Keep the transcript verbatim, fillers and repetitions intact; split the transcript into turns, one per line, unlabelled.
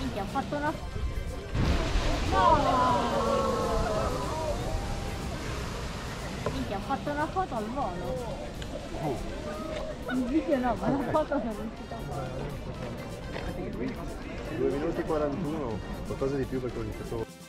Minchia, ho fatto una... No! Minchia, ho fatto una foto al volo. Il video no, ma la foto sono riuscita a fare.
due minuti e quarantuno, qualcosa di più perché ho iniziato...